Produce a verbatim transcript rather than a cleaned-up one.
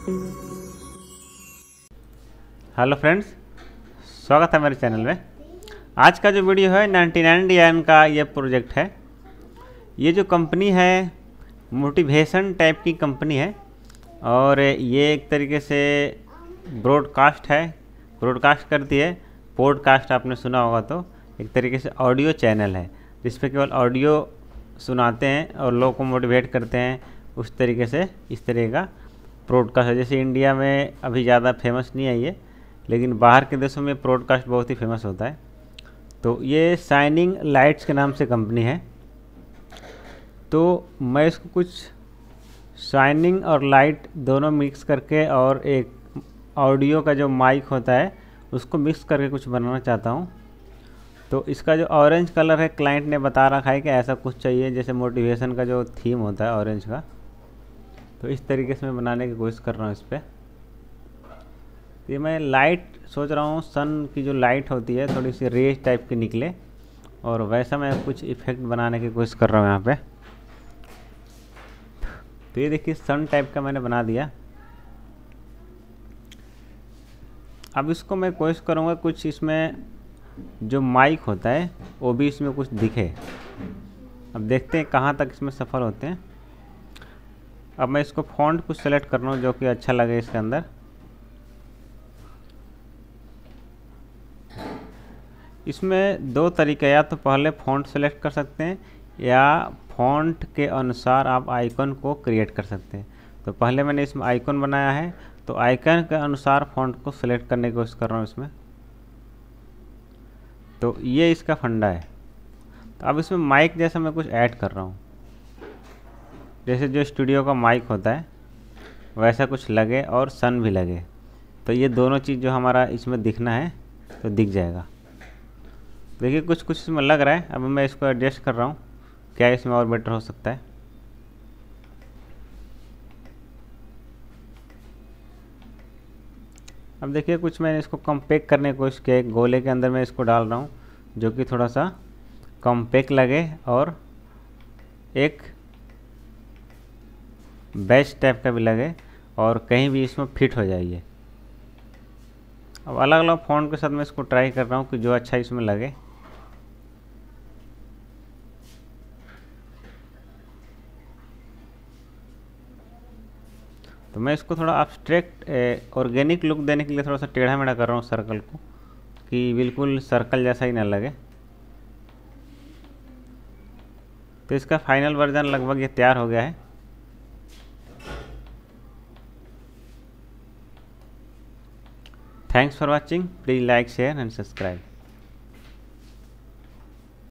Hello friends, स्वागत है मेरे चैनल में। आज का जो वीडियो है ninety nine D I N का ये प्रोजेक्ट है। ये जो कंपनी है मोटिवेशन टाइप की कंपनी है और ये एक तरीके से ब्रॉडकास्ट है, ब्रॉडकास्ट करती है। पॉडकास्ट आपने सुना होगा, तो एक तरीके से ऑडियो चैनल है जिस पे केवल ऑडियो सुनाते हैं और लोगों को मोटिवेट करते हैं। उस तरीके से इस तरह का ब्रॉडकास्ट है। जैसे इंडिया में अभी ज़्यादा फेमस नहीं है ये, लेकिन बाहर के देशों में ब्रॉडकास्ट बहुत ही फेमस होता है। तो ये शाइनिंग लाइट्स के नाम से कंपनी है। तो मैं इसको कुछ शाइनिंग और लाइट दोनों मिक्स करके और एक ऑडियो का जो माइक होता है उसको मिक्स करके कुछ बनाना चाहता हूँ। तो इसका जो ऑरेंज कलर है, क्लाइंट ने बता रखा है कि ऐसा कुछ चाहिए जैसे मोटिवेशन का जो थीम होता है ऑरेंज का। तो इस तरीके से मैं बनाने की कोशिश कर रहा हूँ इस पर। ये मैं लाइट सोच रहा हूँ, सन की जो लाइट होती है थोड़ी सी रेज टाइप की निकले, और वैसा मैं कुछ इफेक्ट बनाने की कोशिश कर रहा हूँ यहाँ पे। तो ये देखिए सन टाइप का मैंने बना दिया। अब इसको मैं कोशिश करूँगा कुछ इसमें जो माइक होता है वो भी इसमें कुछ दिखे। अब देखते हैं कहाँ तक इसमें सफल होते हैं। अब मैं इसको फॉन्ट कुछ सेलेक्ट कर रहा हूँ जो कि अच्छा लगे इसके अंदर। इसमें दो तरीके, या तो पहले फ़ॉन्ट सेलेक्ट कर सकते हैं या फ़ॉन्ट के अनुसार आप आइकन को क्रिएट कर सकते हैं। तो पहले मैंने इसमें आइकन बनाया है, तो आइकन के अनुसार फ़ॉन्ट को सेलेक्ट करने की कोशिश कर रहा हूँ इसमें। तो ये इसका फंडा है। तो अब इसमें माइक जैसा मैं कुछ ऐड कर रहा हूँ, जैसे जो स्टूडियो का माइक होता है वैसा कुछ लगे और सन भी लगे। तो ये दोनों चीज़ जो हमारा इसमें दिखना है तो दिख जाएगा। देखिए कुछ कुछ इसमें लग रहा है। अब मैं इसको एडजस्ट कर रहा हूँ, क्या इसमें और बेटर हो सकता है। अब देखिए कुछ मैंने इसको कम्पैक्ट करने की कोशिश किया। एक गोले के अंदर मैं इसको डाल रहा हूँ जो कि थोड़ा सा कम्पैक्ट लगे और एक बैच टाइप का भी लगे और कहीं भी इसमें फिट हो जाइए। अब अलग अलग फ़ॉन्ट के साथ मैं इसको ट्राई कर रहा हूँ कि जो अच्छा इसमें लगे। तो मैं इसको थोड़ा अब्स्ट्रैक्ट ऑर्गेनिक लुक देने के लिए थोड़ा सा टेढ़ा मेढ़ा कर रहा हूँ सर्कल को, कि बिल्कुल सर्कल जैसा ही ना लगे। तो इसका फाइनल वर्जन लगभग ये तैयार हो गया है। Thanks for watching. Please like, share and subscribe.